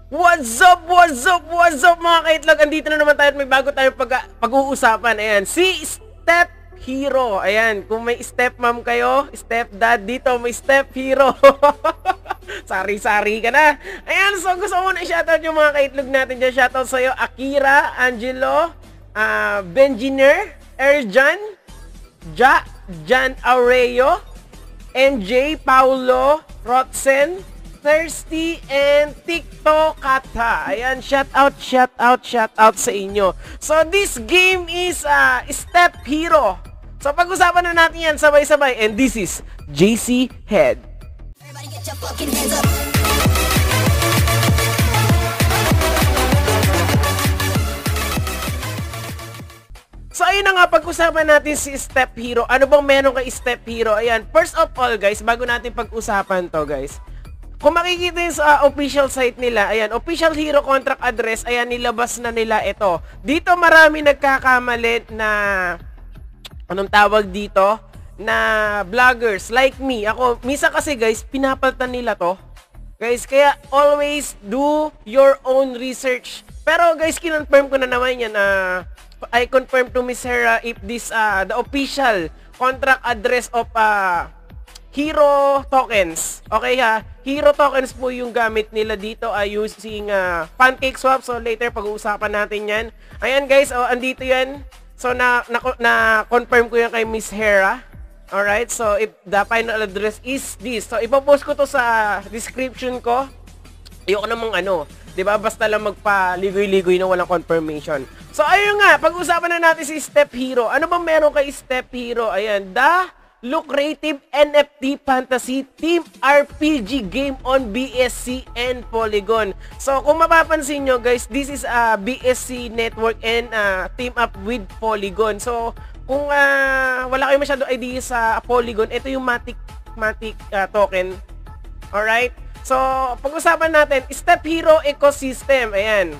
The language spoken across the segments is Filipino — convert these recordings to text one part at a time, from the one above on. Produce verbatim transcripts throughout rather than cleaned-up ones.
What's up, what's up, what's up mga kaitlog? Andito na naman tayo at may bago tayong pag pag-uusapan. Ayan, si Step Hero. Ayan, kung may step mom kayo, step dad, dito may Step Hero. Sari-sari ka na. Ayan, so gusto ko na i-shoutout yung mga kaitlog natin dyan. Shoutout sa'yo, Akira, Angelo, uh, Benjiner, Erjan, Ja, Jan Aureo, M J, Paulo, Rotzen, Thirsty, and TikTok Kata. Ayan, shout out, shout out, shout out sa inyo. So, this game is uh, Step Hero. So, pag-usapan na natin yan sabay-sabay. And this is J C Head. Everybody get your fucking hands up. So, ayun na nga, pag-usapan natin si Step Hero. Ano bang meron kay Step Hero? Ayan, first of all, guys, bago natin pag-usapan to, guys, kung makikita yung sa uh, official site nila, ayan, official hero contract address, ayan, nilabas na nila ito. Dito marami nagkakamali na, anong tawag dito, na vloggers like me. Ako, misa kasi guys, pinapaltan nila to. Guys, kaya always do your own research. Pero guys, kinonfirm ko na naman yan. Uh, I confirm to Miss Hera if this, uh, the official contract address of, uh, Hero tokens. Okay ha? Hero tokens po yung gamit nila dito ay uh, using uh, pancake swap. So later pag-uusapan natin yan. Ayan guys, oh, andito yan. So na, na, na confirm ko yan kay Miss Hera. Alright, so if the final address is this. So ipopost ko to sa description ko. Ayoko namang ano, 'di ba? Basta lang magpaligoy-ligoy na walang confirmation. So ayun nga, pag-usapan na natin si Step Hero. Ano bang meron kay Step Hero? Ayan, the lucrative N F T fantasy team R P G game on B S C and Polygon. So kung mapapansin nyo guys, this is a B S C network and uh, team up with Polygon. So kung uh, wala kayo masyado idea sa Polygon, ito yung Matic, Matic uh, token. Alright? So pag-usapan natin, Step Hero ecosystem. Ayan.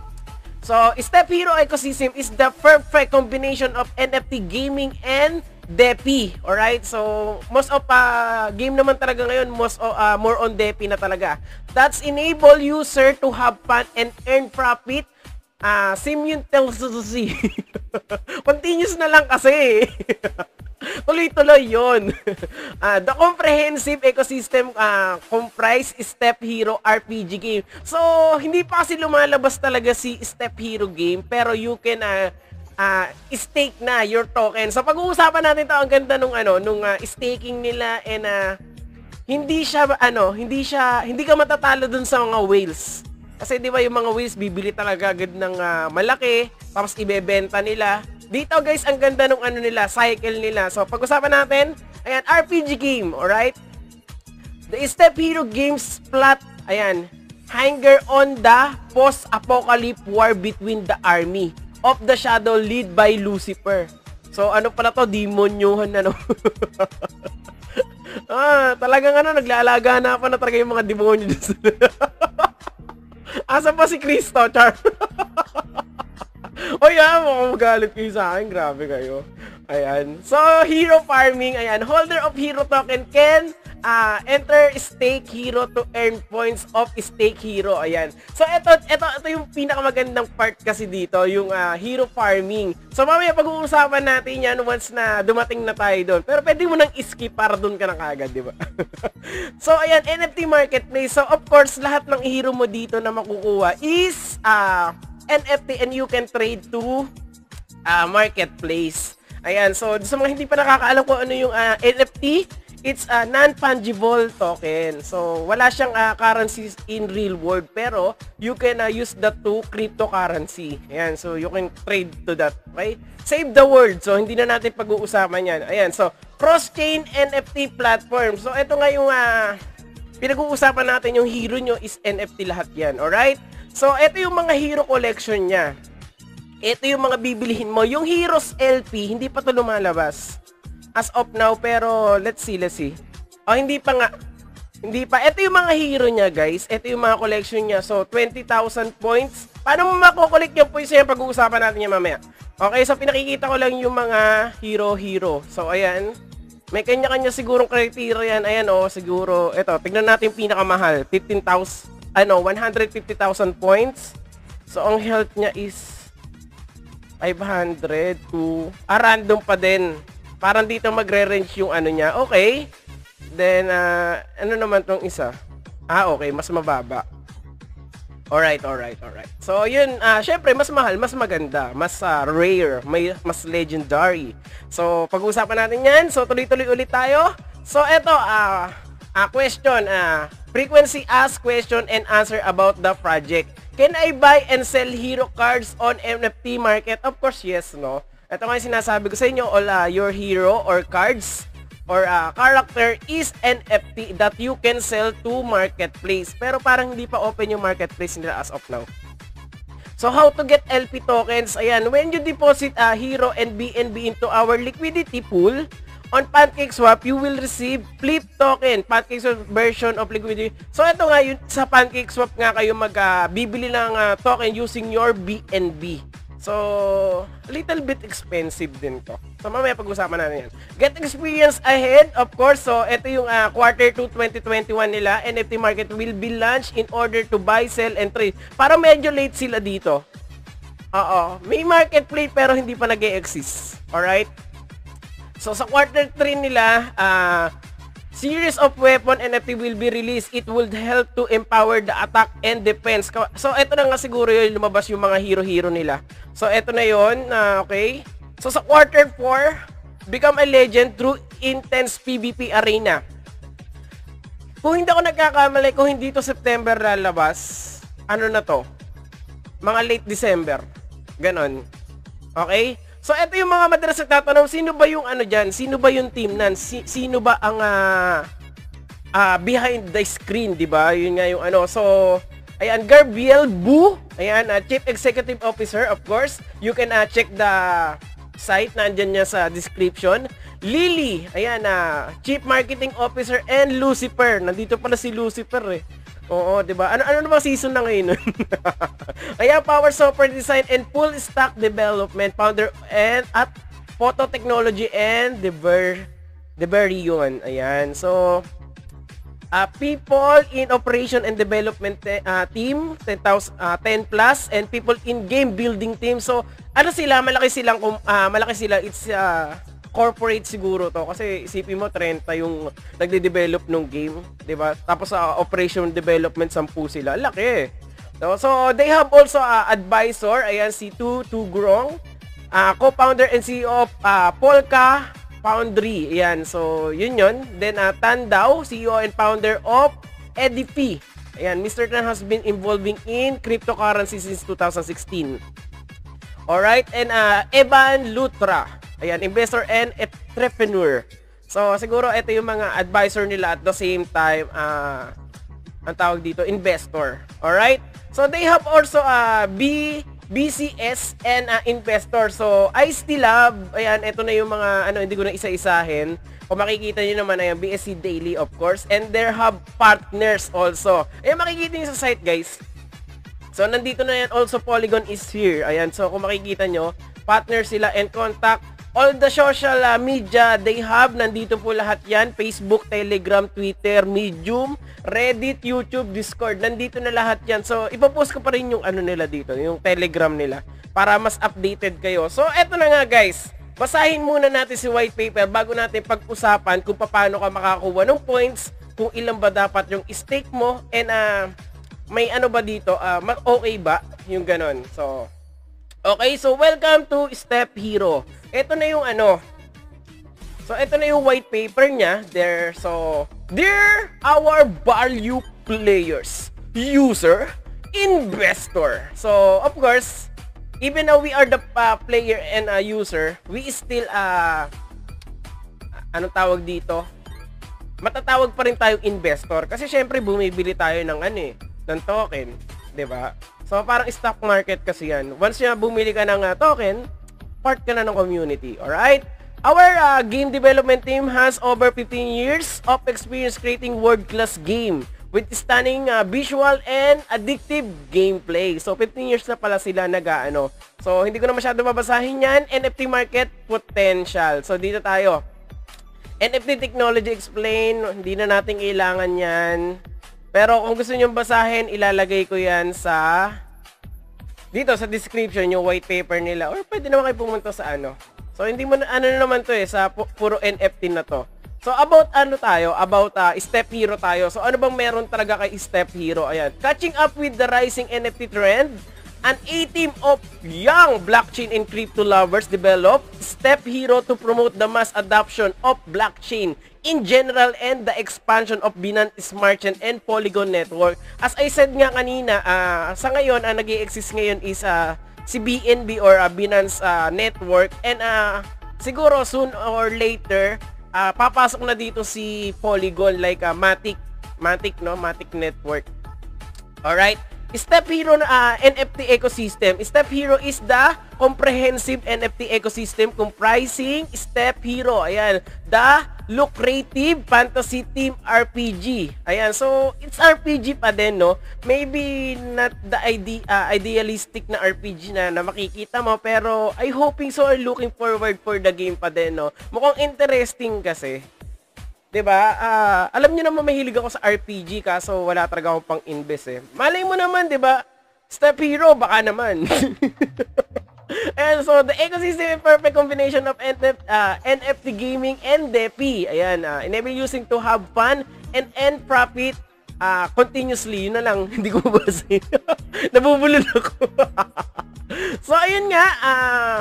So Step Hero ecosystem is the perfect combination of N F T gaming and Depi, alright? So, most of uh, game naman talaga ngayon, most of, uh, more on Depi na talaga. That's enable user to have fun and earn profit uh, simultaneously. Continuous na lang kasi. Tuloy-tuloy yun. uh, the comprehensive ecosystem uh, comprise Step Hero R P G game. So, hindi pa kasi lumalabas talaga si Step Hero game, pero you can uh, Uh, stake na your token. So pag-uusapan natin 'to, ang ganda nung ano, nung uh, staking nila and uh, hindi siya ano, hindi siya hindi ka matatalo dun sa mga whales. Kasi 'di ba yung mga whales bibili talaga agad ng uh, malaki tapos ibebenta nila. Dito guys, ang ganda nung ano nila, cycle nila. So pag-usapan natin, ayan, R P G game, alright? The Step Hero games plot, ayan, hanger on the post-apocalypse war between the army of the Shadow lead by Lucifer. So ano pala to, demonyohan na no. ah, talagang ano, naglaalaga na pa na talaga yung mga demonyo dito. Asa pa si Cristo, char? O yan, mukhang magalit kayo sa akin. Grabe kayo. Ayan. So, hero farming. Ayan. Holder of hero token can uh, enter stake hero to earn points of stake hero. Ayan. So, ito, ito, ito yung pinakamagandang part kasi dito, yung uh, hero farming. So, mamaya pag-uusapan natin yan once na dumating na tayo doon. Pero pwede mo nang skip para doon ka na kagad, di ba? So, ayan, N F T marketplace. So, of course, lahat ng hero mo dito na makukuha is uh, N F T and you can trade to uh, marketplace. Ayan, so sa mga hindi pa nakakaalam kung ano yung uh, N F T, it's a non-fungible token. So wala siyang uh, currencies in real world, pero you can uh, use that to cryptocurrency. Ayan, so you can trade to that, okay? Save the world. So hindi na natin pag-uusapan yan. Ayan, so cross-chain N F T platform. So ito nga yung uh, pinag-uusapan natin, yung hero nyo is N F T lahat yan, alright? So ito yung mga hero collection niya. Ito yung mga bibilihin mo. Yung Heroes L P, hindi pa ito lumalabas as of now, pero let's see, let's see. Oh, hindi pa nga. Hindi pa. Ito yung mga hero niya, guys. Ito yung mga collection niya. So, twenty thousand points. Paano mo makukulik yung points yan? Pag-uusapan natin yan mamaya. Okay, so pinakikita ko lang yung mga hero-hero. So, ayan. May kanya-kanya sigurong criteria yan. Ayan, oh, siguro. Ito, tignan natin yung pinakamahal. fifteen thousand. ano, one hundred fifty thousand points. So, ang health niya is five hundred to, ah, random pa din. Parang dito magre-range yung ano niya. Okay. Then, uh, ano naman tong isa? Ah, okay. Mas mababa. Alright, alright, alright. So, yun, uh, syempre, mas mahal, mas maganda, mas uh, rare, may, mas legendary. So, pag-uusapan natin yan. So, tuloy-tuloy ulit tayo. So, eto, uh, uh, question, uh, frequency asked question and answer about the project. Can I buy and sell hero cards on N F T market? Of course, yes, no? Ito nga yung sinasabi ko sa inyo, all uh, your hero or cards or uh, character is N F T that you can sell to marketplace. Pero parang hindi pa open yung marketplace nila as of now. So how to get L P tokens? Ayan, when you deposit a uh, hero and B N B into our liquidity pool on PancakeSwap, you will receive flip token, PancakeSwap version of liquidity. So ito nga yun, sa PancakeSwap nga kayo mag-bibili uh, ng uh, token using your B N B. So, a little bit expensive din to. So, mamaya pag-usapan natin yan. Get experience ahead, of course. So, ito yung uh, quarter two twenty twenty-one nila. N F T market will be launched in order to buy, sell, and trade. Para medyo late sila dito. Oo. May marketplace pero hindi pa nag-e-exist. Alright? So, sa quarter three nila, uh, series of weapon N F T will be released. It will help to empower the attack and defense. So, ito na nga siguro yung lumabas yung mga hero-hero nila. So, ito na yun. Uh, okay. So, sa quarter four, become a legend through intense PvP arena. Kung hindi ako nagkakamali, kung hindi to September lalabas, ano na to? Mga late December. Ganon. Okay? So, ito yung mga madalas nagtatanong, sino ba yung ano dyan? Sino ba yung team nan? Si, sino ba ang uh, uh, behind the screen, di ba? Yun nga yung ano. So, ayan, Gabriel Bu. Ayan, uh, Chief Executive Officer, of course. You can uh, check the site. Nandyan niya sa description. Lily. Ayan, uh, Chief Marketing Officer. And Lucifer. Nandito pala si Lucifer eh. Oo, 'di ba? Ano ano namang season na ngayon? Ayan, Power Software Design and Full Stack Development founder and at Photo Technology and Dever Deverion. Ayan. So, uh, people in operation and development uh, team ten thousand uh, ten plus and people in game building team. So, ano sila, malaki silang uh, malaki sila. It's uh, corporate siguro to kasi isipin mo thirty yung nagde-develop ng game, 'di ba? Tapos sa uh, operation development ten sila. Laki. So, so they have also uh, advisor, ayan si Tu Tu Grong, uh, co-founder and C E O of uh, Polka Foundry. Ayan. So, yun yun. Then uh, Tan Dao, C E O and founder of Edifi. Ayan, Mister Tan has been involving in cryptocurrency since two thousand sixteen. Alright, and uh, Evan Lutra. Ayan, investor and entrepreneur. So, siguro ito yung mga advisor nila at the same time, uh, ang tawag dito, investor. Alright? So, they have also uh, B, B C S and uh, investor. So, Ice T Lab. Ayan, ito na yung mga, ano, hindi ko na isa-isahin. Kung makikita nyo naman, ayan, B S C Daily, of course. And their hub partners also. Ayan, makikita nyo sa site, guys. So, nandito na yan. Also, Polygon is here. Ayan, so kung makikita nyo, partner sila and contact. All the social uh, media they have, nandito po lahat yan. Facebook, Telegram, Twitter, Medium, Reddit, YouTube, Discord. Nandito na lahat yan. So, ipopost ko pa rin yung ano nila dito, yung Telegram nila, para mas updated kayo. So, eto na nga guys. Basahin muna natin si white paper bago natin pag-usapan kung paano ka makakuha ng points, kung ilan ba dapat yung stake mo, and uh, may ano ba dito, uh, okay ba yung ganon. So, okay, so welcome to Step Hero. Ito na yung ano. So, ito na yung white paper niya. There, so, dear our value players, user, investor. So, of course, even though we are the uh, player and uh, user, we still, uh, anong tawag dito? Matatawag pa rin tayong investor. Kasi syempre, bumibili tayo ng ano eh, ng token. 'Di ba? So, parang stock market kasi yan. Once na bumili ka ng uh, token, part ka na ng community. Alright? Our uh, game development team has over fifteen years of experience creating world-class game with stunning uh, visual and addictive gameplay. So, fifteen years na pala sila nag-ano. So, hindi ko na masyado babasahin yan. N F T market potential. So, dito tayo. N F T technology explain. Hindi na natin kailangan yan. Pero kung gusto niyo basahin, ilalagay ko yan sa dito sa description, yung white paper nila. Or pwede naman kayo pumunta sa ano. So, hindi mo na, ano naman to eh, sa pu puro N F T na to. So, about ano tayo? About uh, Step Hero tayo. So, ano bang meron talaga kay Step Hero? Ayan. Catching up with the rising N F T trend, an A-team of young blockchain and crypto lovers developed Step Hero to promote the mass adoption of blockchain in general and the expansion of Binance Smart Chain and Polygon Network. As I said nga kanina, uh, sa ngayon, ang uh, nag-i-exist ngayon is uh, si B N B or uh, Binance uh, Network, and uh, siguro soon or later, uh, papasok na dito si Polygon like uh, Matic, Matic, no? Matic Network. Alright? Step Hero uh, N F T ecosystem. Step Hero is the comprehensive N F T ecosystem comprising Step Hero. Ayan. The lucrative fantasy team R P G. Ayan. So, it's R P G pa din, no? Maybe not the ide uh, idealistic na R P G na, na makikita mo. Pero, I hoping so or looking forward for the game pa din, no? Mukhang interesting kasi. 'Di ba? Uh, alam niyo naman mahilig ako sa R P G kaso wala talaga akong pang-invest eh. Malay mo naman, 'di ba? Step Hero baka naman. And so the ecosystem is perfect combination of N F, uh, N F T gaming and D E P. Ayan, uh, enable using to have fun and earn profit uh, continuously. Yun na lang, hindi ko mabasa. Nabubulol ako. So ayun nga, uh,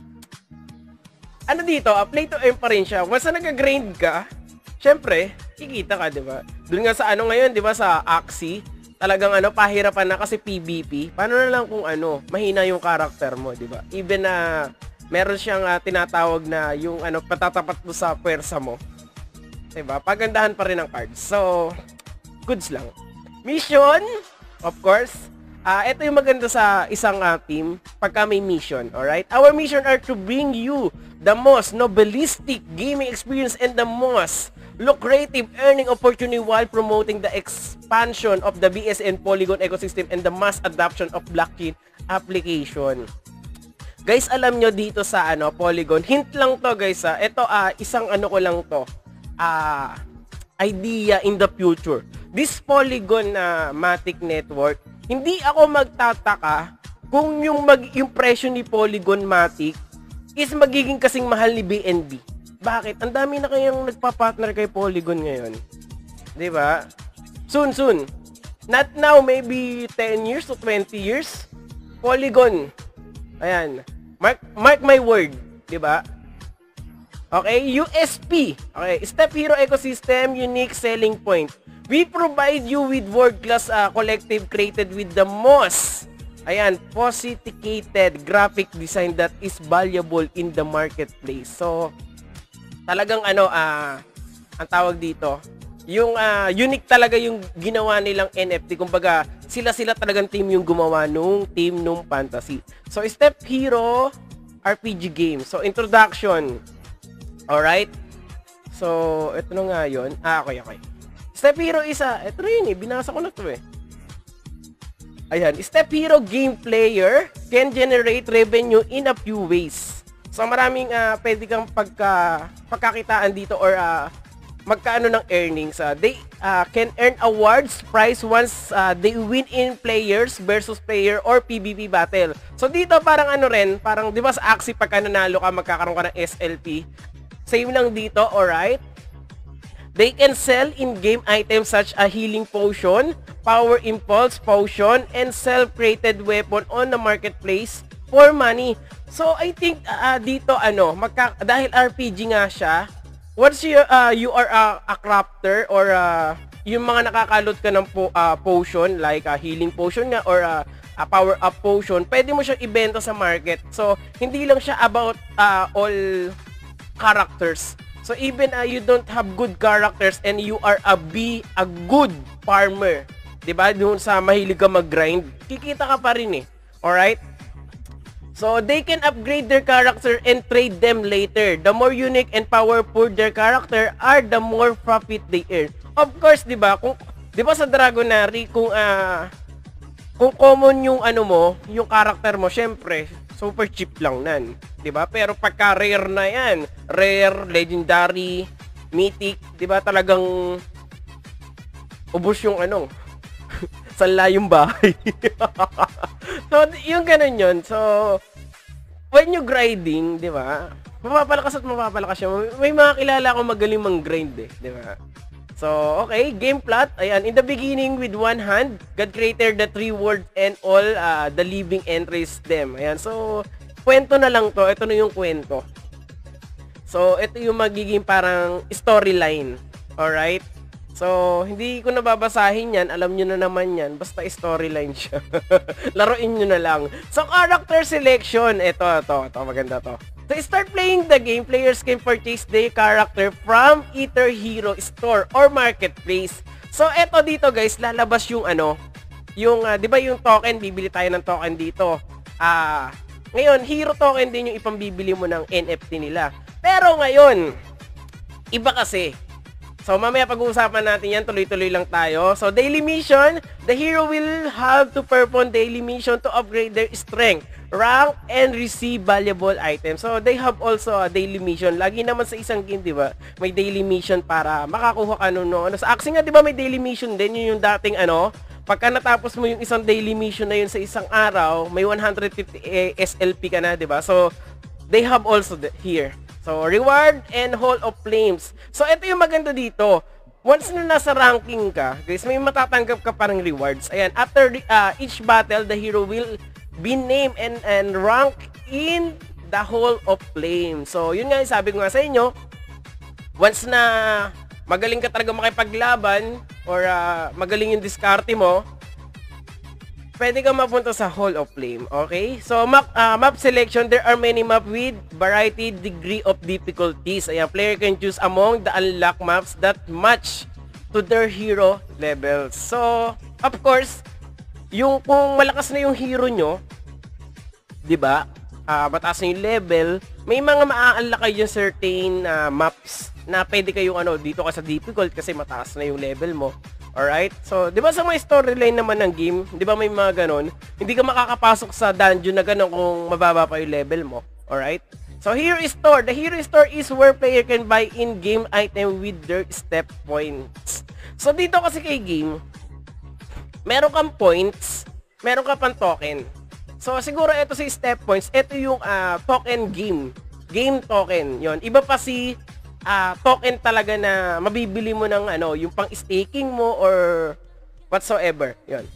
ano dito, uh, play to earn pa rin siya. Once na nag-grind ka, syempre, kikita ka, 'di ba? Doon nga sa ano ngayon, 'di ba, sa Axie, talagang ano, pahirapan na kasi P V P. Paano na lang kung ano, mahina yung character mo, 'di ba? Even na uh, meron siyang uh, tinatawag na yung ano, patatapat mo sa puwersa mo. 'Di ba? Pagandahan pa rin ang cards. So, goods lang. Mission, of course. Ah, uh, ito yung maganda sa isang uh, team pagka may mission, alright? Our mission are to bring you the most novelistic gaming experience and the most lucrative earning opportunity while promoting the expansion of the B S N Polygon ecosystem and the mass adoption of blockchain application. Guys, alam nyo dito sa ano Polygon, hint lang to guys ha. Ito ah, isang ano ko lang to. Ah, idea in the future. This Polygon na uh, Matic Network, hindi ako magtataka kung yung mag yung presyo ni Polygon Matic is magiging kasing mahal ni B N B. Bakit? Ang dami na kayang nagpa-partner kay Polygon ngayon. 'Di ba? Soon, soon. Not now, maybe ten years to twenty years. Polygon. Ayan. Mark mark my word, 'di ba? Okay, U S P. Okay, Step Hero ecosystem unique selling point. We provide you with world-class uh, collective created with the most ayan, sophisticated graphic design that is valuable in the marketplace. So, talagang ano, ah, uh, ang tawag dito, yung uh, unique talaga yung ginawa nilang N F T. Kumbaga, sila-sila talagang team yung gumawa nung team nung fantasy. So, Step Hero R P G game. So, introduction. Alright? So, ito na nga yun. Ah, okay, okay. Step Hero isa, ito na yun eh, binasa ko na to eh. Ayan, Step Hero game player can generate revenue in a few ways. So maraming uh, pwede kang pagka, pagkakitaan dito or uh, magkaano ng earnings. Uh, they uh, can earn awards, prize once uh, they win in players versus player or P V P battle. So dito parang ano rin, parang di ba sa Axie pagka nanalo ka magkakaroon ka ng S L P. Same lang dito, alright? They can sell in-game items such as healing potion, power impulse potion, and self-created weapon on the marketplace for money. So I think uh, dito ano, magka, dahil R P G nga siya, once you, uh, you are a, a crafter or uh, yung mga nakakalot ka ng po, uh, potion like uh, healing potion nga or uh, a power up potion, pwede mo siyang ibenta sa market. So hindi lang siya about uh, all characters. So even uh, you don't have good characters and you are a be a good farmer, 'di ba? Doon sa mahilig ka mag-grind, kikita ka pa rin eh. All right? So they can upgrade their character and trade them later. The more unique and powerful their character are, the more profit they earn. Of course, 'di ba? Kung 'di ba sa Dragonary, kung uh, kung common yung ano mo, yung character mo, syempre super cheap lang nan, 'di ba? Pero pagka rare na 'yan, rare, legendary, mythic, 'di ba? Talagang ubos yung ano, Sanla yung bahay. So, yung ganun yun. So, when you grinding, di ba? Mapapalakas at mapapalakas siya. May mga kilala akong magaling mang-grind eh, di ba? So, okay, game plot. Ayan, in the beginning with one hand, God created the three worlds and all uh, the living entries them. Ayan, so, kwento na lang to. Ito na yung kwento. So, ito yung magiging parang storyline. Alright? So, hindi ko nababasahin yan. Alam nyo na naman yan. Basta storyline siya. Laruin nyo na lang. So, character selection. Ito, ito, ito. Maganda to. To start playing the game, players can purchase their character from either Hero Store or Marketplace. So, ito dito guys, lalabas yung ano, yung, uh, di ba yung token, bibili tayo ng token dito. Ah, uh, ngayon, Hero token din yung ipambibili mo ng N F T nila. Pero ngayon, iba kasi. So, mamaya pag-uusapan natin yan, tuloy-tuloy lang tayo. So, daily mission, the hero will have to perform daily mission to upgrade their strength, rank, and receive valuable items. So, they have also a daily mission. Lagi naman sa isang game, di ba? May daily mission para makakuha ka ano, no? Ano, sa Axie nga, di ba, may daily mission din. Yun yung dating, ano, pagka natapos mo yung isang daily mission na yun sa isang araw, may one hundred fifty S L P ka na, di ba? So, they have also the, here. So, reward and Hall of Flames. So, ito yung maganda dito. Once na nasa ranking ka, guys, may matatanggap ka parang rewards. Ayan, after uh, each battle, the hero will be named and, and rank in the Hall of Flames. So, yun nga yung sabi ko nga sa inyo. Once na magaling ka talaga makipaglaban or uh, magaling yung diskarte mo, pwede kang mapunta sa Hall of Flame, okay? So, map, uh, map selection, there are many map with variety degree of difficulties. Ayan, player can choose among the unlock maps that match to their hero levels. So, of course, yung kung malakas na yung hero nyo, di ba? Uh, mataas na yung level, may mga maa-unlock kayo yung certain uh, maps na pwede kayong ano, dito ka sa difficult kasi mataas na yung level mo. Alright? So, di ba sa mga storyline naman ng game, di ba may mga ganon, hindi ka makakapasok sa dungeon na ganon kung mababa pa yung level mo. Alright? So, Hero Store. The Hero Store is where player can buy in-game item with their step points. So, dito kasi kay game, meron kang points, meron ka pang token. So, siguro ito si step points, ito yung uh, token game. Game token. Yon. Iba pa si Uh, token talaga na mabibili mo ng ano, yung pang staking mo or whatsoever. Yon.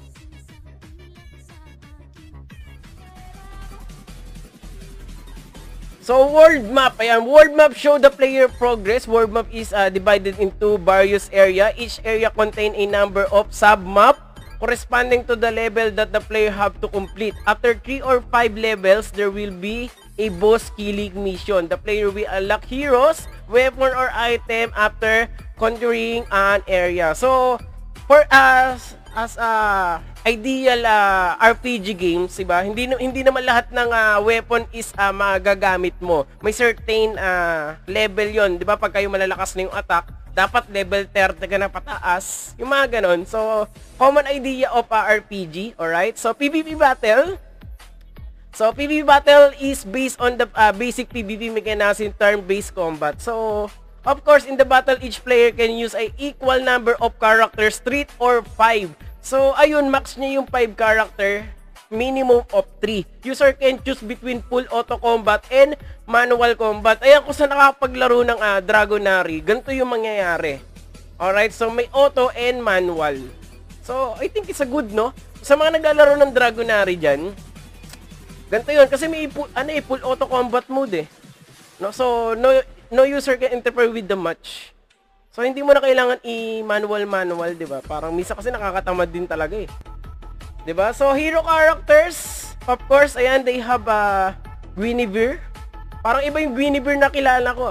So, world map. Ayan, world map show the player progress. World map is uh, divided into various area. Each area contain a number of sub-map corresponding to the level that the player have to complete. After three or five levels, there will be a boss killing mission. The player will unlock heroes, weapon, or item after conquering an area. So, for us, as a ideal uh, R P G games, diba? Hindi, hindi naman lahat ng uh, weapon is uh, magagamit mo. May certain uh, level yon, diba? Pag kayo malalakas na yung attack, dapat level thirty ka na pataas. Yung mga ganon. So, common idea of uh, R P G, alright? So, PvP battle. So, PvP battle is based on the uh, basic PvP mechanism, turn-based combat. So, of course, in the battle, each player can use a equal number of characters, three or five. So, ayun, max niya yung five character, minimum of three. User can choose between full auto combat and manual combat. Ayan, kung sa nakapaglaro ng uh, Dragonary, ganito yung mangyayari. Alright, so may auto and manual. So, I think it's a good, no? Sa mga naglalaro ng Dragonary dyan, ganito yun, kasi may full, ano eh, full auto combat mode eh. No? So, no, no user can interfere with the match. So, hindi mo na kailangan i-manual-manual, di ba? Parang misa kasi nakakatamad din talaga eh. Di ba? So, hero characters, of course, ayan, they have a uh, Guinevere. Parang iba yung Guinevere na kilala ko.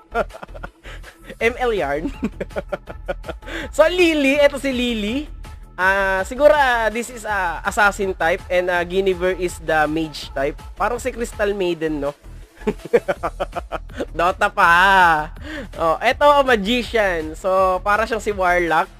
M L Yarn. So, Lily, eto si Lily. Uh, siguro uh, this is uh, assassin type and uh, Guinevere is the mage type. Parang si Crystal Maiden, no? Dota pa. Oh, eto magician. So, para siyang si Warlock.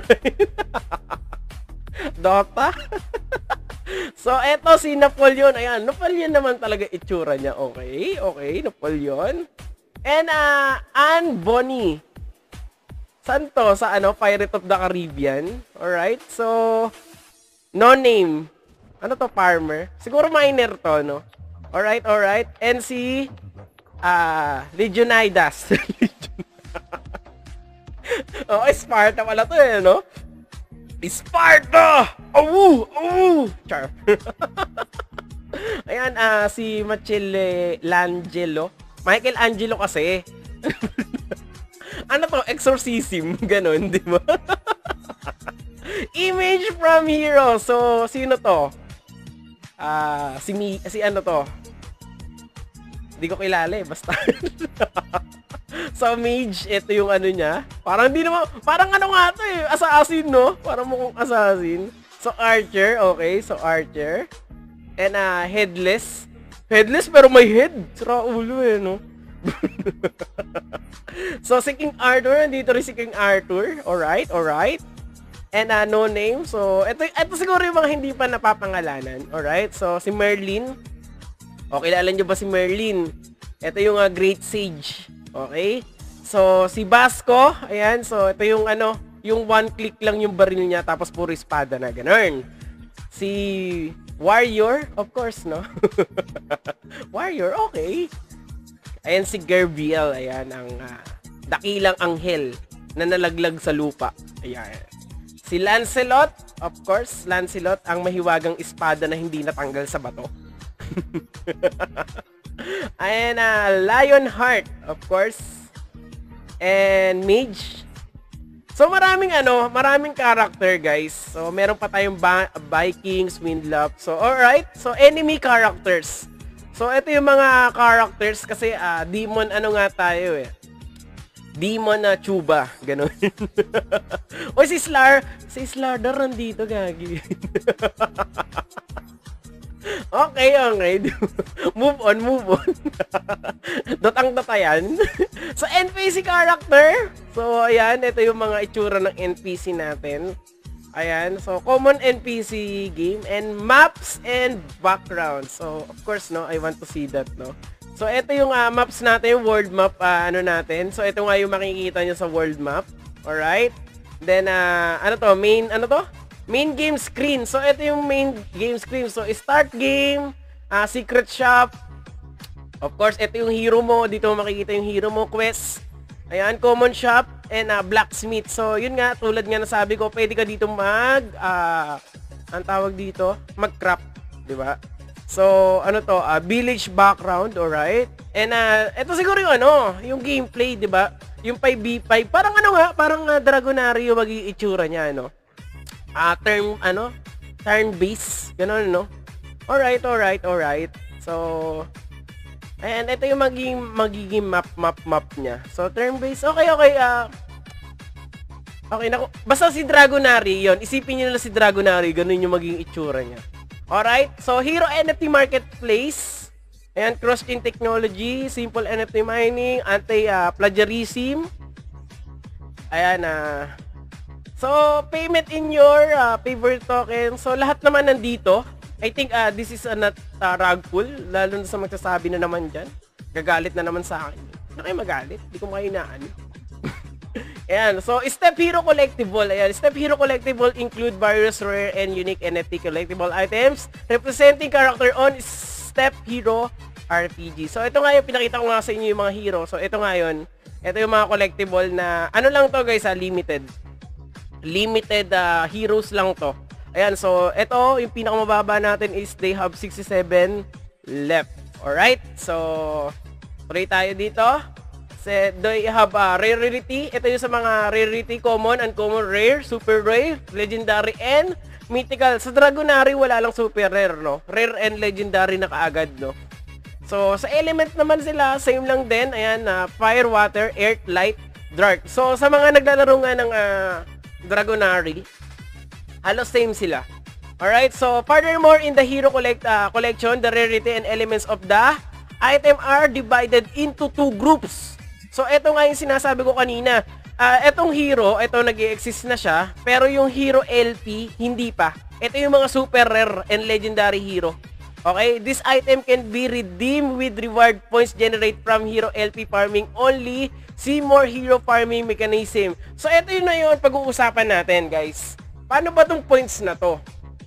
Dota. So, eto si Napoleon. Ayan, Napoleon naman talaga itsura niya. Okay, okay, Napoleon. And uh, Anne Bonny. Saan to? Sa ano? Pirate of the Caribbean. Alright, so No name. Ano to, farmer? Siguro miner to, no? Alright, alright. And si ah, Legionidas. Oh, Sparta pala to eh, no? Sparta! Awu! Awu! Char. Ayan, ah, si Michelangelo. Michelangelo kasi. Ano to? Exorcism. Ganon, di ba? Image from hero. So, sino to? Ah, si Mi, si ano to? Hindi ko kilala eh, basta. So, mage, ito yung ano niya. Parang hindi naman, parang ano nga to eh, assassin, no? Parang mukhang assassin. So, archer, okay. So, archer. And, uh, headless. Headless pero may head. Sira ulo eh, no? So, si King Arthur, nandito rin si King Arthur. Alright, alright. And uh, no name. So, ito, ito siguro yung mga hindi pa napapangalanan. Alright, so si Merlin. O, kilala nyo ba si Merlin? Ito yung uh, Great Sage. Okay? So, si Basco. Ayan, so ito yung ano, yung one click lang yung baril niya tapos puro espada na, ganun. Si Warrior, of course, no? Warrior, okay. Ayan si Gerbiel. Ayan, ang uh, dakilang anghel na nalaglag sa lupa. Ayan. Si Lancelot, of course, Lancelot, ang mahiwagang espada na hindi natanggal sa bato. Ayan, uh, Lionheart, of course. And Mage. So, maraming ano, maraming character, guys. So, meron pa tayong ba- Vikings, Windlap. So, alright. So, enemy characters. So, ito yung mga characters kasi uh, demon ano nga tayo eh. Demon na uh, Chuba, ganun. O si Slar, si Slardar nandito, gagi. Okay, okay. Move on, move on. Dotang datayan. So, N P C character. So, ayan, ito yung mga itsura ng N P C natin. Ayan, so common N P C game and maps and background. So, of course, no, I want to see that, no. So, ito yung uh, maps natin, yung world map, uh, ano natin. So, ito nga yung makikita nyo sa world map. Alright? Then, uh, ano to? Main, ano to? Main game screen. So, ito yung main game screen. So, start game, uh, secret shop. Of course, ito yung hero mo. Dito mo makikita yung hero mo. Quest. Ayan, common shop. And uh, blacksmith. So, yun nga, tulad nga nasabi ko, pwede ka dito mag, uh, ang tawag dito, mag-craft. Diba? So, ano to, uh, village background, alright? And, uh, ito siguro yung ano, yung gameplay, di ba? Yung five v five, parang ano nga, parang uh, Dragonario magiging itsura niya, ano? Ah, uh, term, ano? Turn-based, gano'n, no? Alright, alright, alright. So, ayan, ito yung magiging, magiging map, map, map niya. So, turn-based, okay, okay, ah, uh, okay, naku, basta si Dragonary, yon, isipin nyo na si Dragonary, ganun yung magiging itsura niya. Alright, so Hero N F T Marketplace. Ayan, cross-chain technology, simple N F T mining, anti-plagiarism. Uh, Ayan, uh, so payment in your uh, favorite token. So lahat naman nandito. I think uh, this is a not uh, rug pull, lalo na sa magsasabi na naman dyan. Gagalit na naman sa akin. Ano kayo magalit? Hindi ko makainaan. Ayan, so Step Hero Collectible. Ayan, Step Hero Collectible include various rare and unique N F T collectible items representing character on Step Hero R P G. So ito nga yung pinakita ko nga sa inyo yung mga hero. So ito nga yun. Ito yung mga collectible na ano lang to guys, ha, limited. Limited uh, heroes lang to. Ayan, so ito yung pinakamababa natin is they have sixty-seven left. Alright, so tuloy tayo dito. So, they have uh, rarity. Ito yung sa mga rarity, common, uncommon, rare, super rare, legendary, and mythical. Sa Dragonary, wala lang super rare, no? Rare and legendary na kaagad, no? So, sa element naman sila, same lang din. Ayan, uh, fire, water, earth, light, dark. So, sa mga naglalaro nga ng uh, Dragonary, halos same sila. Alright, so, furthermore, in the hero collect, uh, collection, the rarity and elements of the item are divided into two groups. So, ito nga yung sinasabi ko kanina. Uh, etong hero, ito nag-i-exist na siya. Pero yung hero L P, hindi pa. Ito yung mga super rare and legendary hero. Okay? This item can be redeemed with reward points generated from hero L P farming only. See more hero farming mechanism. So, ito yun na yun pag-uusapan natin, guys. Paano ba tong points na to?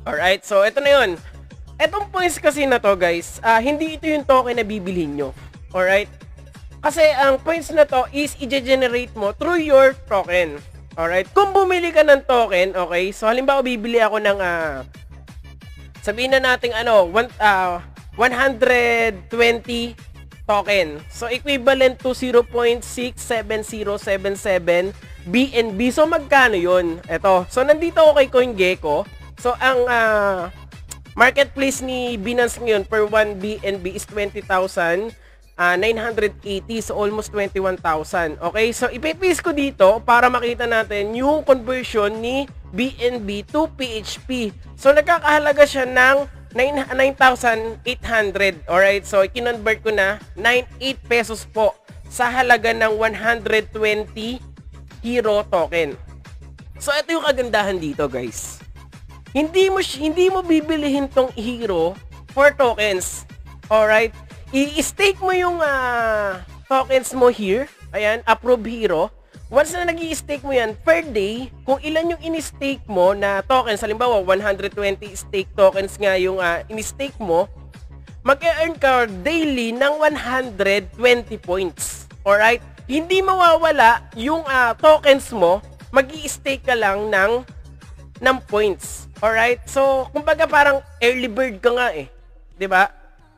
Alright, so ito na yun. Etong points kasi na to guys, uh, hindi ito yung token na bibilhin nyo. Alright? Kasi ang points na to is i-generate mo through your token. Alright? Kung bumili ka ng token, okay? So halimbawa bibili ako ng, uh, sabihin na natin ano, one, uh, one hundred twenty token. So equivalent to zero point six seven zero seven seven B N B. So magkano yun? Ito. So nandito ako kay CoinGecko. So ang uh, marketplace ni Binance ngayon per one B N B is twenty thousand nine hundred eighty, so almost twenty-one thousand. Okay, so ipipaste ko dito para makita natin yung conversion ni B N B to P H P. So nagkakahalaga siya ng nine thousand eight hundred. Alright, so i-convert ko na ninety-eight pesos po sa halaga ng one hundred twenty hero token. So ito yung kagandahan dito guys. Hindi mo hindi mo bibilihin tong hero for tokens. Alright? I-stake mo yung uh, tokens mo here. Ayan, approve hero. Once na nag-i-stake mo yan, per day, kung ilan yung in-stake mo na tokens, halimbawa one hundred twenty stake tokens nga yung uh, in-stake mo, mag-earn ka daily ng one hundred twenty points. Alright? Hindi mawawala yung uh, tokens mo, mag-i-stake ka lang ng, ng points. Alright? So, kumbaga parang early bird ka nga eh. 'Di ba?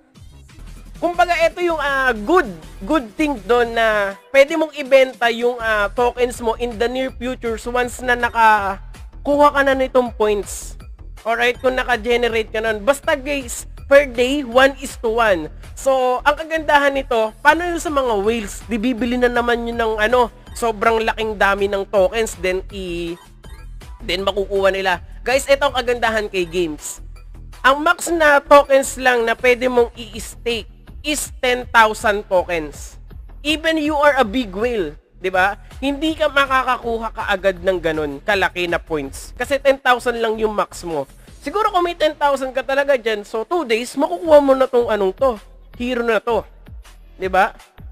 Kumbaga ito yung uh, good good thing doon na pwede mong ibenta yung uh, tokens mo in the near future so once na nakakuha ka na nitong points. Alright? Kung naka-generate ka nun. Basta guys, per day, one is to one. So, ang kagandahan nito, paano yung sa mga whales? Di bibili na naman yun ng ano, sobrang laking dami ng tokens, then i... then makukuha nila. Guys, ito ang kagandahan kay games. Ang max na tokens lang na pwede mong i-stake is ten thousand tokens. Even you are a big whale, 'di ba? Hindi ka makakakuha kaagad ng ganun kalaki na points. Kasi ten thousand lang yung max mo. Siguro kung may ten thousand ka talaga diyan, so two days makukuha mo na tong anong to, hero na to. 'Di ba?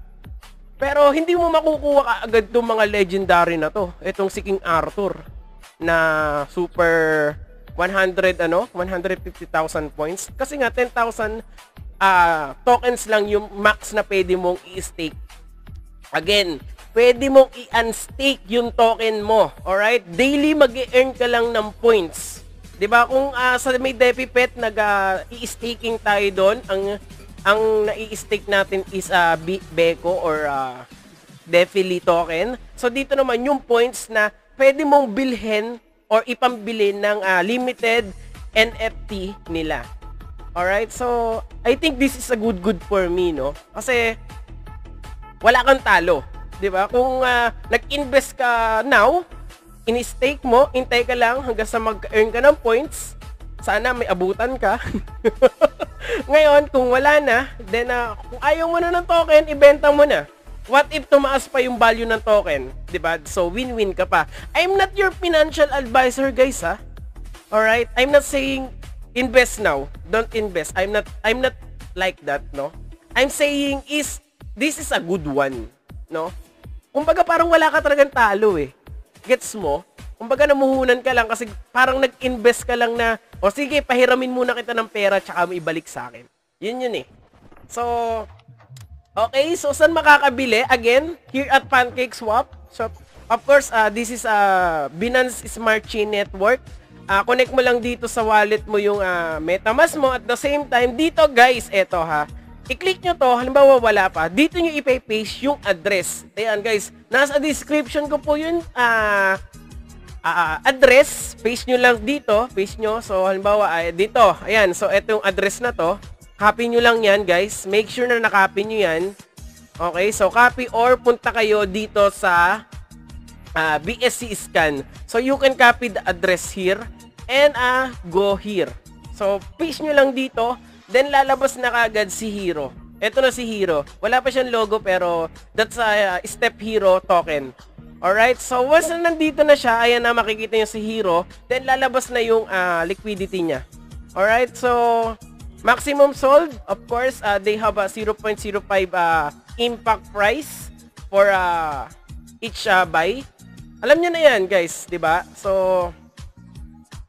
Pero hindi mo makukuha kaagad tong mga legendary na to. Itong si King Arthur na super one hundred ano, one hundred fifty thousand points kasi nga ten thousand uh, tokens lang yung max na pwede mong i-stake. Again, pwede mong i-unstake yung token mo. Alright? Daily mag-e-earn ka lang ng points. 'Di ba? Kung uh, sa may DefiPet nag-i-staking uh, tayo doon, ang ang nai-stake natin is uh, Beko or uh, Defili token. So dito naman yung points na pwede mong bilhin or ipambili ng uh, limited N F T nila. Alright? So, I think this is a good good for me, no? Kasi, wala kang talo. Diba? Kung uh, nag-invest ka now, in-stake mo, intay ka lang hanggang sa mag-earn ka ng points. Sana may abutan ka. Ngayon, kung wala na, then uh, kung ayaw mo na ng token, ibenta mo na. What if tumaas pa yung value ng token? Diba? So, win-win ka pa. I'm not your financial advisor, guys, ha? Alright? I'm not saying invest now. Don't invest. I'm not I'm not like that, no? I'm saying is this is a good one, no? Kumbaga parang wala ka talagang talo eh. Gets mo? Kumbaga namuhunan ka lang kasi parang nag-invest ka lang na, o sige, pahiramin muna kita ng pera tsaka mo ibalik sa akin. Yun yun eh. So, okay, so saan makakabili? Again, here at PancakeSwap. So, of course, uh, this is a uh, Binance Smart Chain Network. Uh, connect mo lang dito sa wallet mo yung uh, MetaMask mo. At the same time, dito guys, eto ha. I-click nyo to, halimbawa wala pa. Dito nyo ipa-paste yung address. Ayan guys, nasa description ko po yung uh, uh, address. Paste nyo lang dito. Paste nyo. So, halimbawa, uh, dito. Ayan, so eto yung address na to. Copy nyo lang yan guys. Make sure na nakopy nyo yan. Okay, so copy or punta kayo dito sa uh, B S C scan. So you can copy the address here and uh, go here. So paste nyo lang dito, then lalabas na kagad si Hero. Ito na si Hero. Wala pa siyang logo pero that's a uh, Step Hero token. Alright, so once na nandito na siya, ayan na makikita nyo si Hero, then lalabas na yung uh, liquidity niya. Alright, so maximum sold, of course, uh, they have a zero point zero five uh, impact price for uh, each uh, buy. Alam niyo na yan, guys, 'di ba? So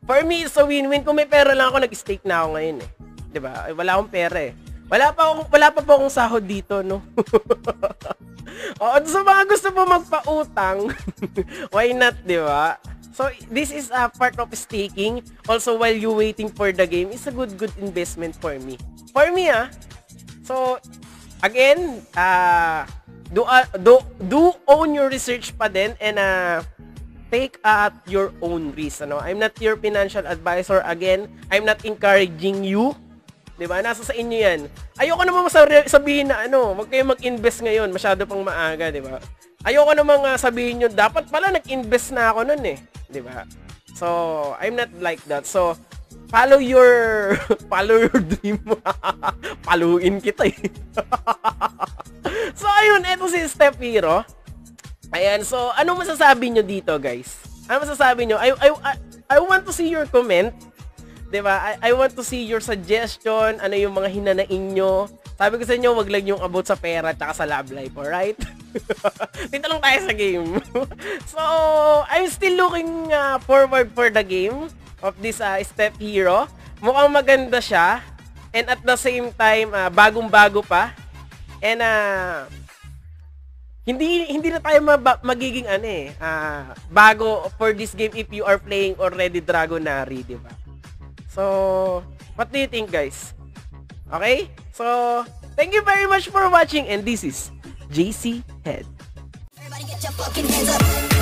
For me, it's a win-win. Kung may pera lang ako, nag-stake na ako ngayon eh. 'Di ba? Wala akong pera eh. Wala pa akong, wala pa po akong sahod dito, no? O, sa mga gusto po magpautang, why not, 'di ba? So, this is a part of staking. Also, while you waiting for the game, it's a good, good investment for me. For me, ah. So, again, uh, do, uh, do, do own your research pa din and uh, take at your own risk. Ano? I'm not your financial advisor. Again, I'm not encouraging you. Diba? Nasa sa inyo yan. Ayoko naman sabihin na ano, wag kayo mag-invest ngayon. Masyado pang maaga, diba? Ayoko naman uh, sabihin nyo, dapat pala nag-invest na ako nun eh. Diba? So, I'm not like that. So, follow your follow your dream. Paluin kita eh. So, ayun, eto si Step Hero. Ayan, so, ano masasabi nyo dito, guys? Ano masasabi nyo? I, I, I, I want to see your comment. Diba? I, I want to see your suggestion. Ano yung mga hinanain nyo. Sabi ko sa inyo, wag lang yung about sa pera at sa love life, alright? Dito lang tayo sa game. So, I'm still looking uh, forward for the game of this uh, Step Hero. Mukhang maganda siya. And at the same time, uh, bagong-bago pa. And, uh, Hindi hindi na tayo mab- magiging ano eh, uh, bago for this game if you are playing already Dragonary, di ba? So, what do you think, guys? Okay? So, thank you very much for watching and this is J C Head. Everybody get your fucking hands up.